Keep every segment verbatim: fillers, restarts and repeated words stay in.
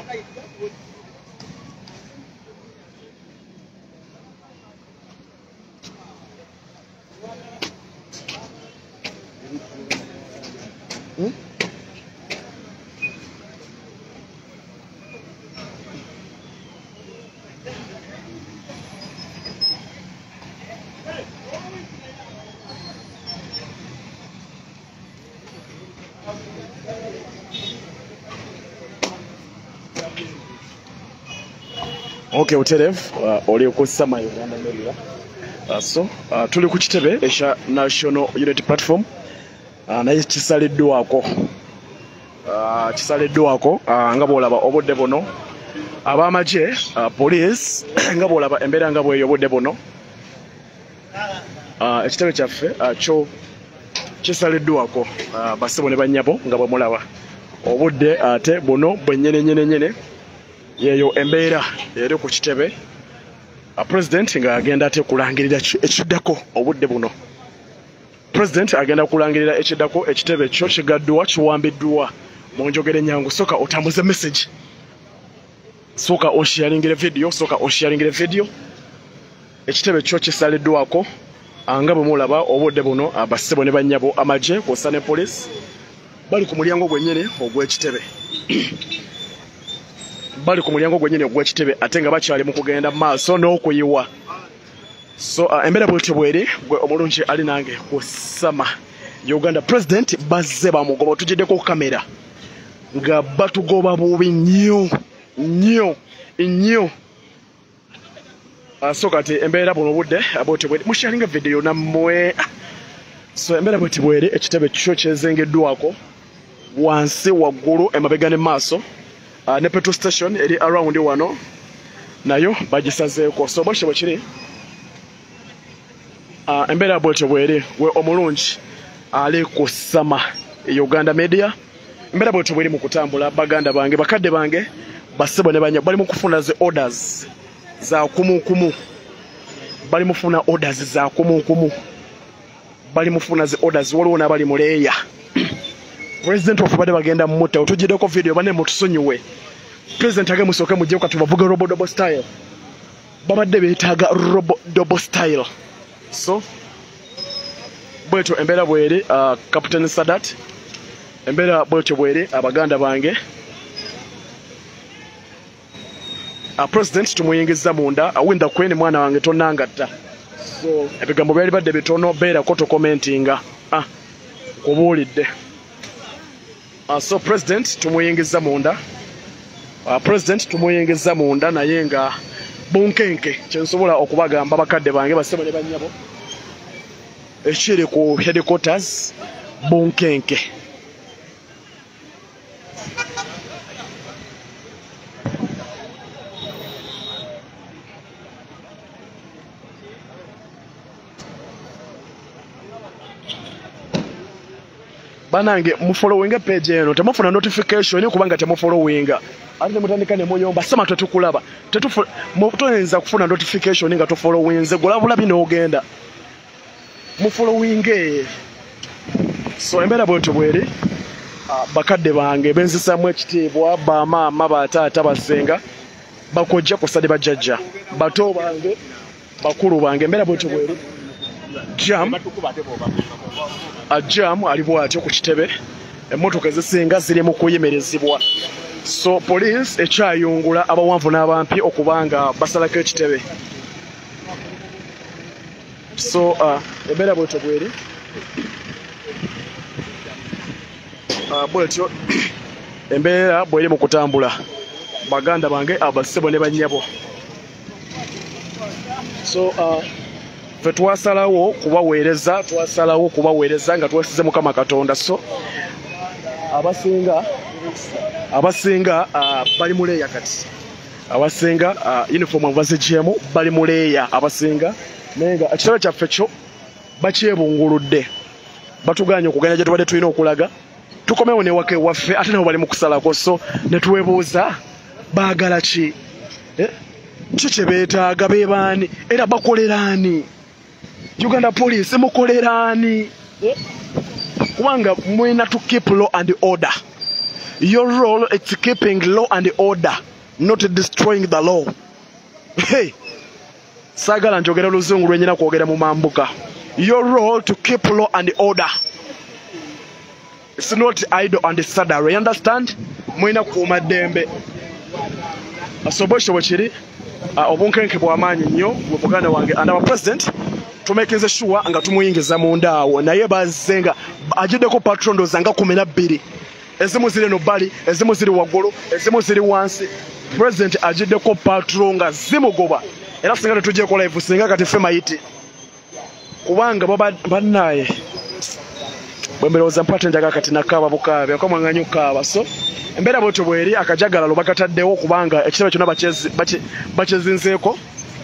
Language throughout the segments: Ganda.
Hmm? Okay, Uterev, uh, oli okusama Uganda Media. Uh, so, uh, tuli ku kitebe ekya National Unity Platform. Uh, naye kisaliddwako. Uh, kisaliddwako uh, nga bw'olaba obudde buno. Ab'amagye, uh, police, nga bw'olaba embeera nga bw'eyo obudde buno. Uh, ekitebe kyaffe uh, kyo kisaliddwako uh, bassebo ne bannyabo nga bwe mulaba. Obudde ate buno bwennyene nyene nyene. Yeyo embeera eri ku kitebe a president nga agenda ate kulangirira ekiddako obudde buno. President agenda kulangirira ekiddako ekitebe kyo kigaddwa kiwambiddwa mu njogera ennyangu. Soka otambuze message, soka osharingire video, soka osharingire video. Ekitebe kyo kisaliddwako nga bwe mulaba obudde buno abassebo ne bannyabo amagye kw'ossa ne police bali ku mulyango gwennyini ogw'ekitebe. Bali ku mulyango gwennyini ogw'ekitebe ate nga bakyali mu kugenda maaso n'okuyiwa. So uh, embeera bw'etyo bw'eri gwe omulungi ali nange kusama Uganda president bazze bamugoba tugiddeko ku kamera nga batugoba bubi nnyo nnyo nnyo. Uh, so kati embeera buno obudde bw'etyo bw'eri musharinga video nammwe. So embeera bw'etyo bw'eri ekitebe kyo kyezengeddwako wansi waggulu emabega ne maaso. Uh, ne petrol station eri around wano nayo bagisazeeko. So bwekyo bwe kiri uh, embeera bwetyo bweri we omulungi ali kusama Uganda Media. Embeera bwetyo bweri mu kutambula baganda bange bakadde bange bassebo ne banya bali mu kufuna ze orders za kumu kumu. Bali mufuna orders za kumu kumu. Bali mufuna ze orders waliwo n'abali mu leeya. President of bade bagenda mmuta otugiddeko video bane mutusonyiwe. President age musooke mujje kati bavuga robo double style. Babadde beetaaga robo double style. So bwetyo embeera bweri uh, Captain Sadat. Embeera bwetyo bweri abaganda bange. Uh, President tumuyingiza munda awinda kweni mwana wange tonangatta. So ebigambo byali badde bitono beera ko to commentinga. Ah kubuulidde. Uh, so president tumuyingiza munda. Uh, president tumuyingiza munda naye nga bunkenke kyensobola okubagamba bakadde bange bassebo ne bannyabo ekiri ku headquarters bunkenke. Banange mufollowinga page eno temufuna notification kubanga temufollowinga ate mutandika ne muyomba sama tetukulaba tetuyenza kufuna notification nga tofollowinze golabula bino ogenda mufollowinge. So embeera bwetyo bweri uh, bakadde bange benzisamu ekitiibwa bamaama bataata basenga bakojja kusade bajjajja bato bange bakulu bange embeera bwetyo bweri. Jam a jam ali bwatyo ku kitebe emmotoka ezisinga ziri mu kuyemerezebwa. So police ekyayungula abawanvu n'abampi okubanga basalako ekitebe. So uh, embeera bwetyo bweri uh, bwetyo embeera bweri mu kutambula baganda bange abassebo ne bannyabo. So uh, fe twasalawo kubaweereza twasalawo kubaweereza nga twesize Mukama Katonda. So abasinga abasinga uh, bali muleeya kati abasinga uh, uniform baziggyemu bali muleeya abasinga naye nga ekitebe kyaffe kyo bakyebunguludde batuganya okugenda gye tubadde tulina okulaga tukomewo newaka ewaffe ate nabo bali mu kusalako. So ne tuwebuuza baagala ki eh? ki kye beetaaga beebaani era bakoleraani Uganda police mukoleraani eh? kubanga mwina to keep law and order. Your role is keeping law and order, not destroying the law. Hey, sagala njogera luzungu lwenyina kwogera mu mambuka. Your role to keep law and order. It's not idle and sadare. You understand? Mwina kuuma dembe. Asobosho wachiri. Obunkenke bw'amaanyi nnyo mu Buganda wange and our president tumekenze sure nga tumuyingiza munda awo naye bazenga ajiddeko patrondo zanga kumi na bbiri ezimu ziri no bali ezimu ziri waggulu ezimu ziri wansi president ajiddeko patron nga zimugoba era singa tetujje ko live singa kati fe mayiti kubanga baba bannaye bwemberoza mpate njaga kati nakaba bukabe akamwanganyo kaba so embera boto bweri akajagala lubakataddewo kubanga ekitebe kyonna bachezi bachezinzeeko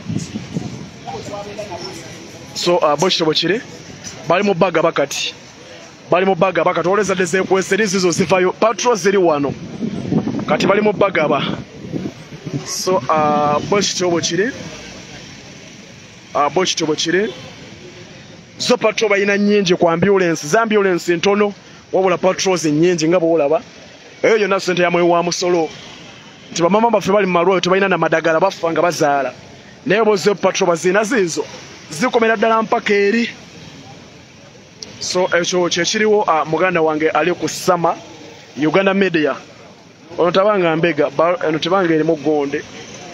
so uh, boshito bokiri bali mu baga bakati bali mu baga bakati oleza deze kweseri zizo zivayo patrol ziri wano kati bali mu baga ba so uh, boshito bokiri uh, boshito bokiri so patrol bayina nyingi ku ambulance za ambulance ntono wabula patrols nyingi ngabo olaba eyo yonna sente ya mwe wa musolo nti bamama baffe bali mu malwaliro tebalina na madagala bafa nga bazaala naye boze patrol bazina zizo zikomera ddala mpaka eri so ekyo kyekiriwo uh, muganda wange ali ku Sama Uganda Media ono tabanga mbega eno tebanga eri mu gonde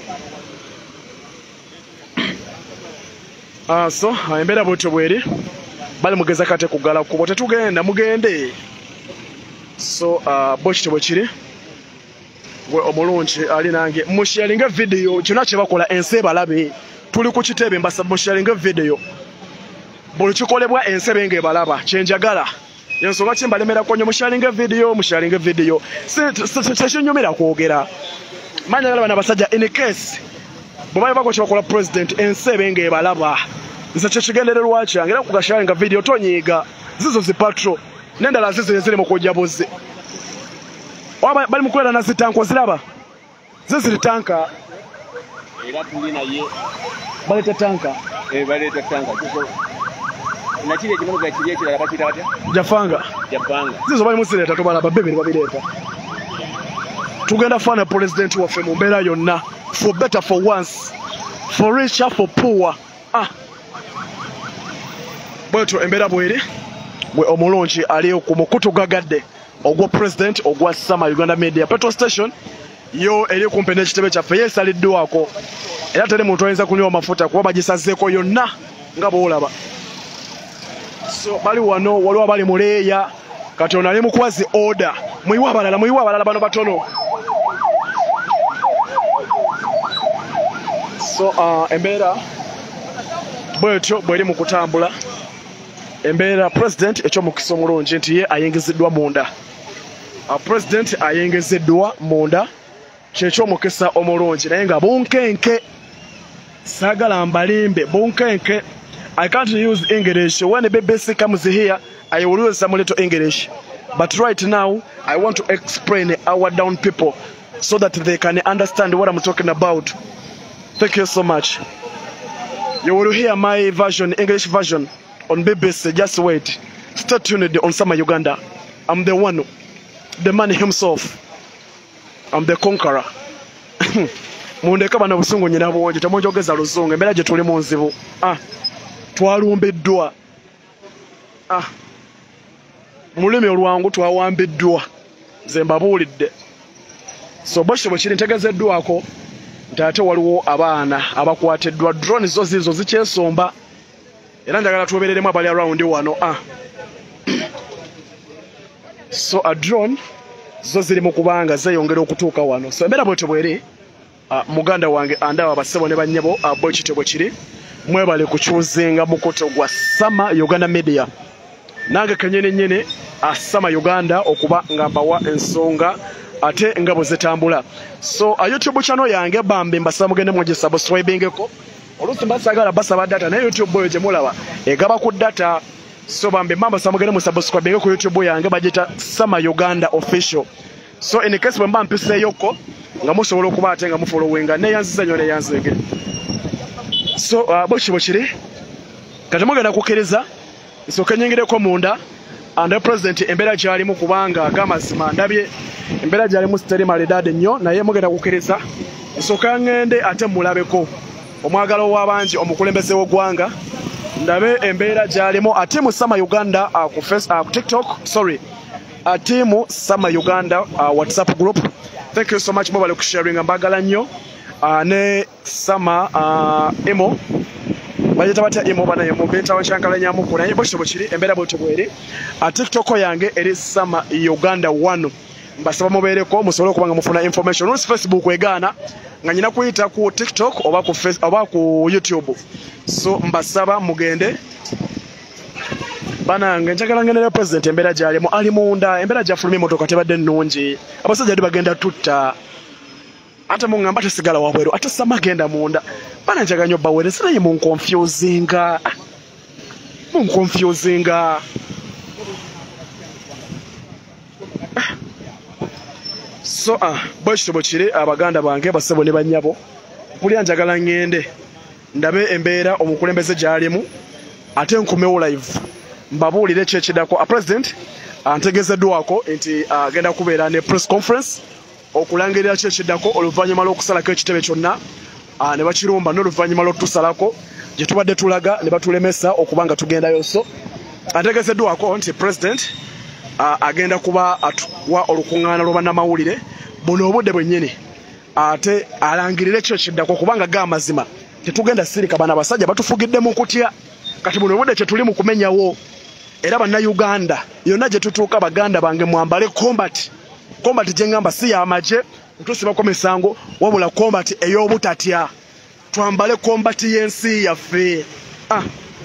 uh, so uh, embeera bwetyo bweri bali mugeza kate kugala kubo tetugenda mugende so uh, boshito bwekiri gwe omulungi ali nange musharinga video kyonna kye bakola ensi balabe tuli ku kitebe mbasa musharinga video buli kikolebwa ensi benge balaba kyenjagala yensonga kimbalemera konyo musharinga video musharinga video sekinyumira kwogera manya gala bana basajja in case bwe bako kye bakola president ensi benge balaba nze kyekigendererwa kyange era kugasharinga video tonyiga zizo zi patrol nendala zizo eziri mu kujjabuze waba bali mukolera na zitanko ziraba ziziri tanka era tulina ye bali tanka eh bali tanka kuko na kile kimono ga kile kile abakita batya jafanga jafanga zizo bali musireta to bala babebe babireta tugenda fana president waffe mu mbeera yonna for better for once for richer for poor ah bweto embeera bweri bwe omulungi ali ku mukutu gagadde ogwo president ogwa Sama Uganda Media petrol station yo eri kumpe n'ekitebe kyaffe yeesaliddwako era teri muntu ayinza kunywa amafuta kuba bagisazeeko yonna nga bwolaba so bali wano waliwo abali muleeya kati ono ali mukwazi order muyiwa abalala muyiwa abalala bano batono so uh, embeera bwetyo bweri mu kutambula embeera president ekyomukisa omulungi nti ye ayengezeddwa munda uh, president ayengezeddwa munda kyekyomukisa omulungi naye nga bunkenke sagala mbalimbe bunkenke I can't use English when the B B C comes here I will use some little English but right now I want to explain our down people so that they can understand what I'm talking about. Thank you so much. You will hear my version, English version on B B C. Just wait. Stay tuned on Sama Uganda. I'm the one, the man himself. I'm the conqueror. Mundeka bana busungu nyina bwonje tamonjogeza luzungu embeera gye tuli mu nzibu. Ah. Twalumbiddwa. Ah. Mulimi olwangu twawambiddwa. Nze mbabuulidde. So bosho bwe kiri ntegezeddwako nti ate waliwo abaana abakwatiddwa drone zo zizo zikyesomba era njagala tubeereremu abali around wano ah. So a drone zo ziri mu kubanga zeyongera okutuuka wano so embeera bwetyo bweri uh, muganda wange andaba basebo ne bannyabo uh, bwe kityo kiri mwebale kukyuzinga mukoto gwa Sama Uganda Media nange kenyene nyene uh, Sama Uganda okuba nga mbawa ensonga ate ngabo zetambula so a YouTube channel yange bambe mbasaba mugende muje subscribing ko olusi mbasagala basaba data na YouTube boyo je mulaba egaba ku data so bambe mamba samugende mu subscribing ko YouTube yange bajita Sama Uganda official so in case bamba mpise yoko nga musobola okuba ate nga mu followinga ne yanziza nyone yanzege so uh, boshi boshiri kati mugenda kukereza so kanyingire ko munda ande president embeera gyalimu kubanga ag'amazima ndabye embeera gyalimu siteri malidaade nnyo naye mugenda kukkiriza nsooka ngende ate mulabeko omwagalo w'abangi omukulembeze w'eggwanga ndabe embeera gyalimu ate mu Sama Uganda uh, ku, face, uh, ku TikTok sorry ate mu Sama Uganda uh, WhatsApp group. Thank you so much mobile ku sharing mbagala nnyo uh, ne Sama uh, emo bajeta batya emo bana yemo beta wachankala nyamu kuna yebo shibo chiri embeera bwete bwere a TikTok yange eri Sama Uganda one mbasaba mubeereko musobole okubanga mufuna information on Facebook egana nga nyina kuyita ku TikTok oba ku face oba ku YouTube so mbasaba mugende bana njagala ngenera president embeera gyalimu ali munda embeera gyafulumye motoka tebadde nnungi abasajja ndi bagenda tutta ate mungamba tesigala wabweru ate Sama genda munda bana njagala nnyo bawere sinaye mu confusinga mu confusinga so ah bwekito bwekiri abaganda bange basebo ne banyabo mpulira njagala ngende ndabe embeera omukulembeze gyalimu ate nkumewo live mbabuulire ekyekiddako a president antegezeddwako nti agenda kubeera ne press conference okulangirira kyekiddako oluvannyuma lw'okusalako ekitebe kyonna ne bakirumba n'oluvannyuma lw'otusalako gye tubadde tulaga ne batulemesa okuba nga tugendayo so antegezeddwako nti president agenda kuba atuwa olukuŋŋaana lw'obannamawulire buno obudde bwennyini ate alangirire ekyo kiddako kubanga g'amazima tetugenda sirika bana basajja batufugidde mu kutya kati buno obudde kye tuli mu kumenyawo era bannayuganda yonna gye tutuuka baganda bange mwambale combat combat gye ngamba si y'amagye ntusibako misango wabula combat ey'obutatya twambale combat y'ensi yaffe ah.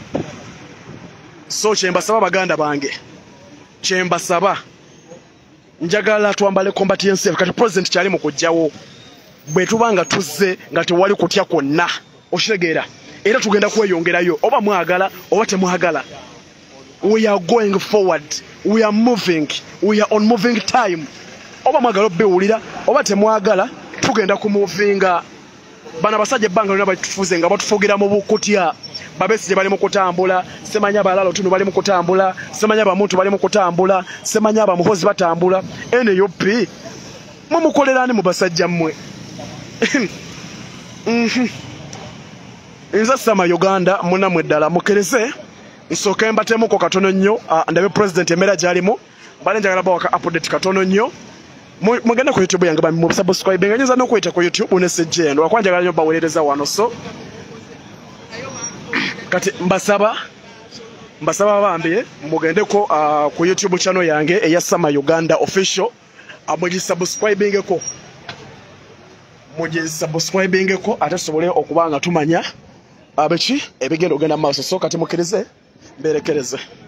so kyembasaba baganda bange kyembasaba njagala twambale combat y'ensi yaffe kati president kyali mu kujjawo bwe tuba nga tuzze nga tewali kutya kwonna okitegeera era tugenda kweyongerayo oba mwagala oba temwagala we are going forward we are moving we are on moving time oba mwagala obiwulira oba temwagala tugenda kumuvinga bana basajja ebbanga lyonna batufuze nga batufugira mu bukutya Babesije bali mu kutambula semanya balalo tunu bali mu kutambula semanya bamuntu bali mu kutambula semanya bamuhozi batambula ene yopi mumukolerani mu basajja mmwe mhm Inza Sama Uganda muna mwedala mukereze nsoka embatemu ko katono nnyo ndabe president emera gyalimu bale njagala bawaka update katono nnyo mugenda ku YouTube yange bamu subscribe nganyiza no kwita ku YouTube unesejje ndo akwanja galyo bawerereza wano so kati mbasaba mbasaba bambiye mugendeko uh, ku YouTube channel yange eya Sama Uganda official amuji subscribing ko muji subscribing ko atasobole okubanga tumanya abeki ebigendo genda maaso so kati mukirize mberekereze